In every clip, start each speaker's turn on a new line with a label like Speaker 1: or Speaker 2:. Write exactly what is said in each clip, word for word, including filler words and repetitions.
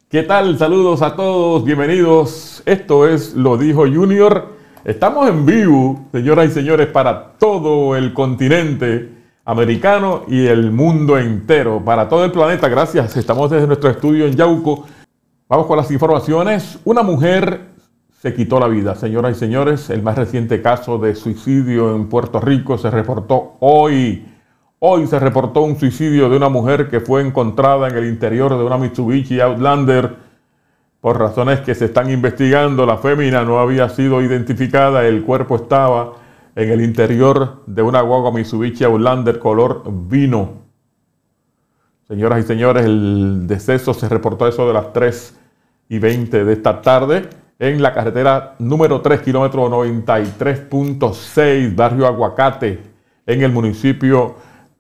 Speaker 1: ¿Qué tal? Saludos a todos, bienvenidos. Esto es Lo Dijo Junior. Estamos en vivo, señoras y señores, para todo el continente americano y el mundo entero, para todo el planeta. Gracias, estamos desde nuestro estudio en Yauco. Vamos con las informaciones. Una mujer se quitó la vida, señoras y señores. El más reciente caso de suicidio en Puerto Rico se reportó hoy. Hoy se reportó un suicidio de una mujer que fue encontrada en el interior de una Mitsubishi Outlander. Por razones que se están investigando, la fémina no había sido identificada. El cuerpo estaba en el interior de una guagua Mitsubishi Outlander color vino. Señoras y señores, el deceso se reportó a eso de las tres y veinte de esta tarde en la carretera número tres, kilómetro noventa y tres punto seis, barrio Aguacate, en el municipio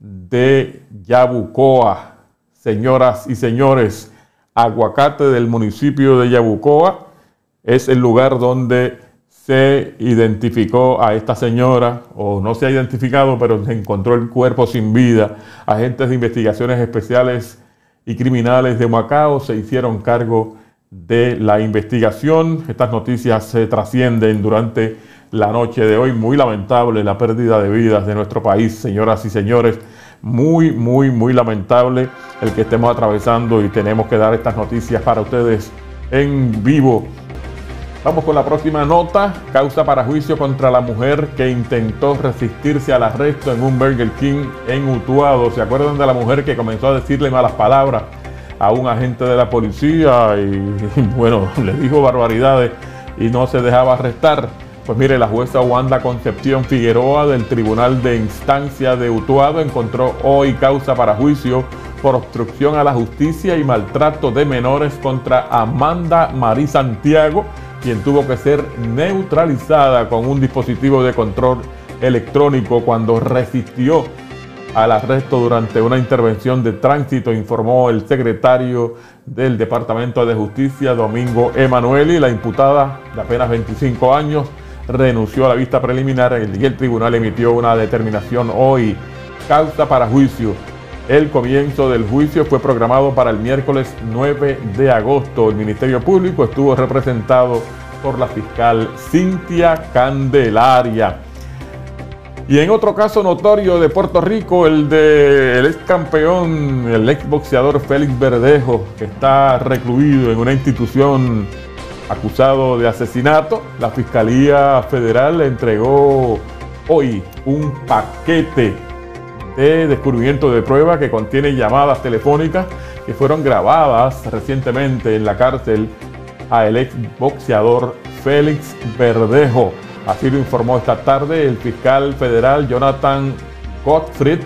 Speaker 1: de Yabucoa. Señoras y señores, Aguacate del municipio de Yabucoa es el lugar donde se identificó a esta señora, o no se ha identificado, pero se encontró el cuerpo sin vida. Agentes de investigaciones especiales y criminales de Humacao se hicieron cargo de la investigación. Estas noticias se trascienden durante la noche de hoy. Muy lamentable la pérdida de vidas de nuestro país, señoras y señores. Muy, muy, muy lamentable el que estemos atravesando y tenemos que dar estas noticias para ustedes en vivo. Vamos con la próxima nota. Causa para juicio contra la mujer que intentó resistirse al arresto en un Burger King en Utuado. ¿Se acuerdan de la mujer que comenzó a decirle malas palabras a un agente de la policía y, y bueno, le dijo barbaridades y no se dejaba arrestar? Pues mire, la jueza Wanda Concepción Figueroa del Tribunal de Instancia de Utuado encontró hoy causa para juicio por obstrucción a la justicia y maltrato de menores contra Amanda Marí Santiago, quien tuvo que ser neutralizada con un dispositivo de control electrónico cuando resistió al arresto durante una intervención de tránsito, informó el secretario del Departamento de Justicia, Domingo Emanueli. La imputada, de apenas veinticinco años, renunció a la vista preliminar y el tribunal emitió una determinación hoy. Causa para juicio. El comienzo del juicio fue programado para el miércoles nueve de agosto. El Ministerio Público estuvo representado por la fiscal Cintia Candelaria. Y en otro caso notorio de Puerto Rico, el del ex campeón, el ex boxeador Félix Verdejo, que está recluido en una institución acusado de asesinato. La Fiscalía Federal le entregó hoy un paquete de descubrimiento de prueba que contiene llamadas telefónicas que fueron grabadas recientemente en la cárcel a el ex boxeador Félix Verdejo. Así lo informó esta tarde el fiscal federal Jonathan Gottfried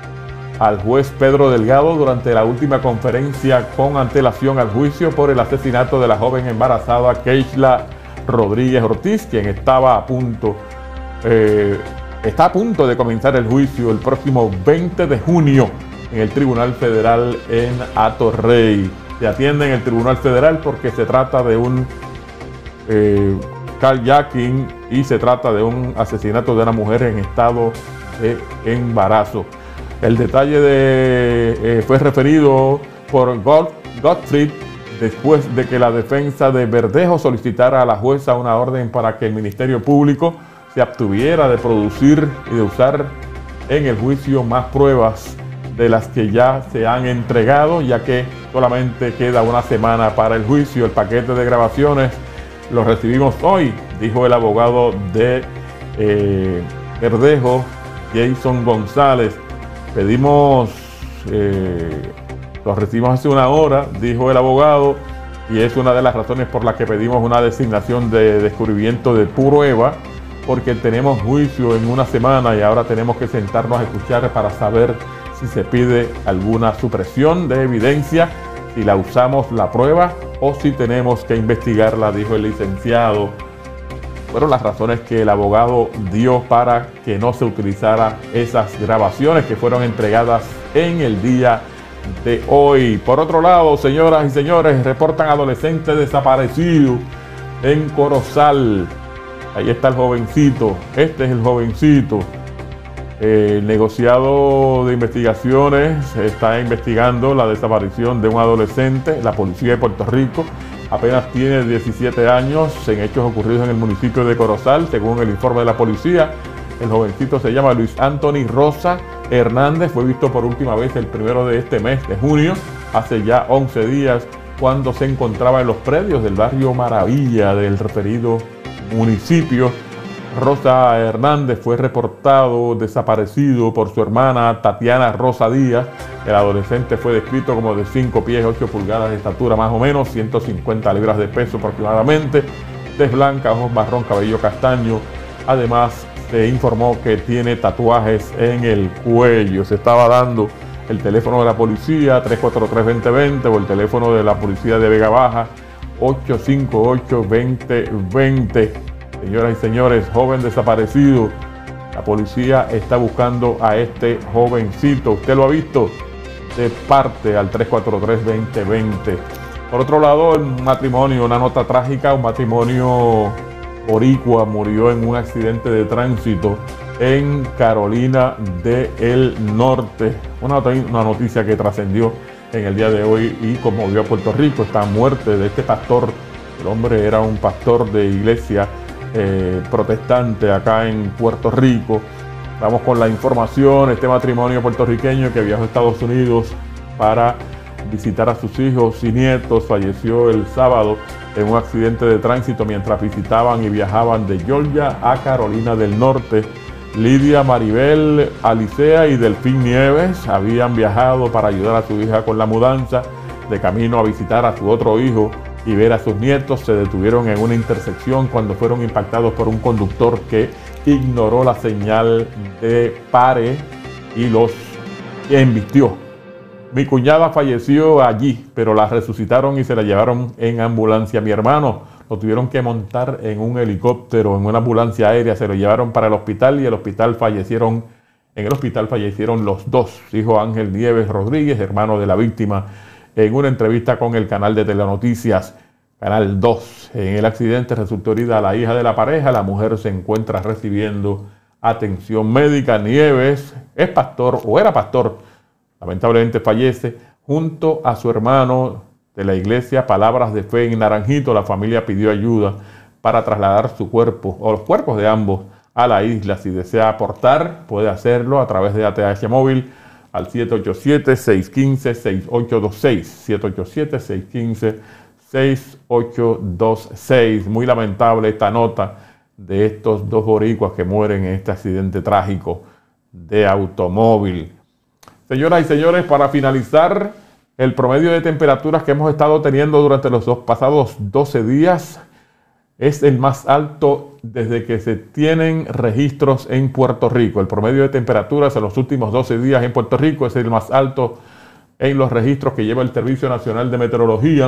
Speaker 1: al juez Pedro Delgado durante la última conferencia con antelación al juicio por el asesinato de la joven embarazada Keishla Rodríguez Ortiz, quien estaba a punto, eh, está a punto de comenzar el juicio el próximo veinte de junio en el Tribunal Federal en Atorrey. Se atiende en el Tribunal Federal porque se trata de un eh, carjacking y se trata de un asesinato de una mujer en estado de embarazo. El detalle de, eh, fue referido por Gottfried después de que la defensa de Verdejo solicitara a la jueza una orden para que el Ministerio Público se abstuviera de producir y de usar en el juicio más pruebas de las que ya se han entregado, ya que solamente queda una semana para el juicio. El paquete de grabaciones lo recibimos hoy, dijo el abogado de eh, Verdejo, Jason González. Pedimos, eh, lo recibimos hace una hora, dijo el abogado, y es una de las razones por las que pedimos una designación de descubrimiento de prueba, porque tenemos juicio en una semana y ahora tenemos que sentarnos a escuchar para saber si se pide alguna supresión de evidencia, si la usamos la prueba o si tenemos que investigarla, dijo el licenciado. Fueron las razones que el abogado dio para que no se utilizara esas grabaciones que fueron entregadas en el día de hoy. Por otro lado, señoras y señores, reportan adolescente desaparecido en Corozal. Ahí está el jovencito, este es el jovencito. El negociado de investigaciones está investigando la desaparición de un adolescente. La policía de Puerto Rico apenas tiene diecisiete años en hechos ocurridos en el municipio de Corozal. Según el informe de la policía, el jovencito se llama Luis Anthony Rosa Hernández. Fue visto por última vez el primero de este mes de junio, hace ya once días, cuando se encontraba en los predios del barrio Maravilla del referido municipio. Rosa Hernández fue reportado desaparecido por su hermana Tatiana Rosa Díaz. El adolescente fue descrito como de cinco pies, ocho pulgadas de estatura más o menos, ciento cincuenta libras de peso aproximadamente, tez blanca, ojos marrón, cabello castaño. Además, se informó que tiene tatuajes en el cuello. Se estaba dando el teléfono de la policía, tres cuatro tres, dos cero dos cero, o el teléfono de la policía de Vega Baja, ocho cinco ocho, dos cero dos cero. Señoras y señores, joven desaparecido. La policía está buscando a este jovencito. ¿Usted lo ha visto? De parte al tres cuatro tres, dos cero dos cero. Por otro lado, un matrimonio, una nota trágica, un matrimonio boricua murió en un accidente de tránsito en Carolina del Norte. Una, una noticia que trascendió en el día de hoy y conmovió a Puerto Rico. Esta muerte de este pastor. El hombre era un pastor de iglesia Eh, protestante acá en Puerto Rico. Vamos con la información. Este matrimonio puertorriqueño que viajó a Estados Unidos para visitar a sus hijos y nietos falleció el sábado en un accidente de tránsito mientras visitaban y viajaban de Georgia a Carolina del Norte. Lidia Maribel Alicea y Delfín Nieves habían viajado para ayudar a su hija con la mudanza. De camino a visitar a su otro hijo y ver a sus nietos, se detuvieron en una intersección cuando fueron impactados por un conductor que ignoró la señal de pare y los embistió. Mi cuñada falleció allí, pero la resucitaron y se la llevaron en ambulancia. Mi hermano lo tuvieron que montar en un helicóptero, en una ambulancia aérea, se lo llevaron para el hospital y el hospital fallecieron, en el hospital fallecieron los dos, dijo Ángel Nieves Rodríguez, hermano de la víctima, en una entrevista con el canal de Telenoticias, Canal dos. En el accidente resultó herida la hija de la pareja. La mujer se encuentra recibiendo atención médica. Nieves es pastor o era pastor. Lamentablemente fallece junto a su hermano de la iglesia Palabras de Fe en Naranjito. La familia pidió ayuda para trasladar su cuerpo o los cuerpos de ambos a la isla. Si desea aportar, puede hacerlo a través de A T H Móvil al siete ocho siete, seis uno cinco, seis ocho dos seis, siete ocho siete, seis uno cinco, seis ocho dos seis. Muy lamentable esta nota de estos dos boricuas que mueren en este accidente trágico de automóvil. Señoras y señores, para finalizar, el promedio de temperaturas que hemos estado teniendo durante los dos pasados doce días es el más alto desde que se tienen registros en Puerto Rico. El promedio de temperaturas en los últimos doce días en Puerto Rico es el más alto en los registros que lleva el Servicio Nacional de Meteorología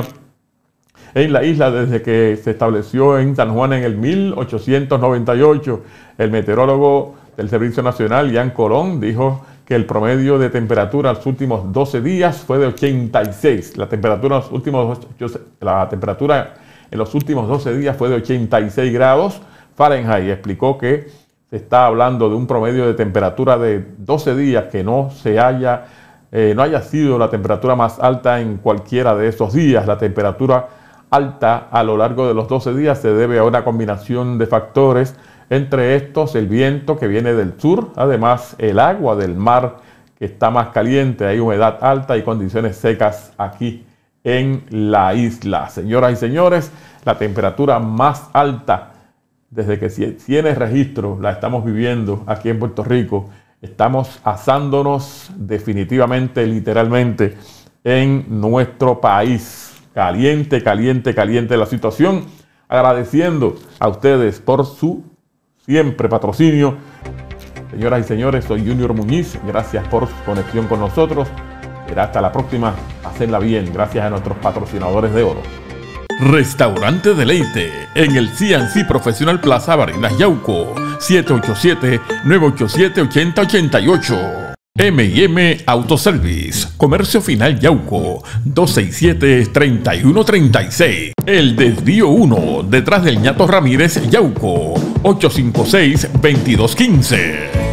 Speaker 1: en la isla desde que se estableció en San Juan en el mil ochocientos noventa y ocho. El meteorólogo del Servicio Nacional, Ian Colón, dijo que el promedio de temperatura en los últimos doce días fue de ochenta y seis. La temperatura en los últimos, la temperatura en los últimos doce días fue de ochenta y seis grados Fahrenheit. Explicó que se está hablando de un promedio de temperatura de doce días que no se haya, eh, no haya sido la temperatura más alta en cualquiera de esos días. La temperatura alta a lo largo de los doce días se debe a una combinación de factores, entre estos el viento que viene del sur, además el agua del mar que está más caliente, hay humedad alta y condiciones secas aquí en la isla. Señoras y señores, la temperatura más alta desde que tiene registro la estamos viviendo aquí en Puerto Rico. Estamos asándonos definitivamente, literalmente, en nuestro país. Caliente, caliente, caliente la situación. Agradeciendo a ustedes por su siempre patrocinio. Señoras y señores, soy Junior Muñiz. Gracias por su conexión con nosotros. Será hasta la próxima. Hacenla bien. Gracias a nuestros patrocinadores de oro.
Speaker 2: Restaurante Deleite en el C and C Professional Plaza Barinas Yauco. siete ocho siete, nueve ocho siete, ocho cero ocho ocho. M y M Autoservice, Comercio Final Yauco, dos seis siete, tres uno tres seis. El Desvío uno, detrás del Ñato Ramírez Yauco, ocho cinco seis, dos dos uno cinco.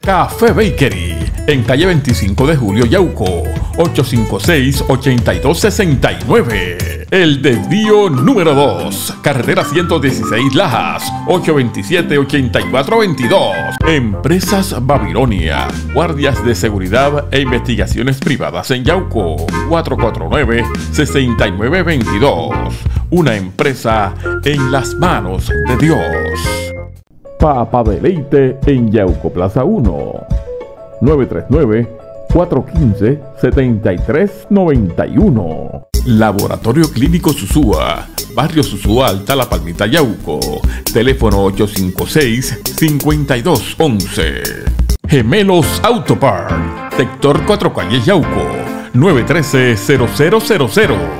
Speaker 2: Café Bakery, en calle veinticinco de julio, Yauco, ocho cinco seis, ocho dos seis nueve. El Desvío número dos, carretera ciento dieciséis Lajas, ocho dos siete, ocho cuatro dos dos. Empresas Babilonia, guardias de seguridad e investigaciones privadas en Yauco, cuatro cuatro nueve, seis nueve dos dos. Una empresa en las manos de Dios.
Speaker 1: Papa Deleite en Yauco Plaza uno, nueve tres nueve, cuatro uno cinco, siete tres nueve uno.
Speaker 2: Laboratorio Clínico Susúa, Barrio Susúa Alta, La Palmita, Yauco. Teléfono ocho cinco seis, cinco dos uno uno. Gemelos Autopart, sector Cuatro Calles, Yauco, nueve uno tres, cero cero cero cero.